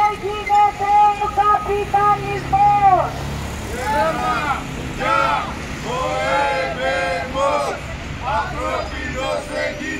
γίνεται ο καπιταλισμός. Θέμα για ο εμερμός, ανθρώπινος εγγύς.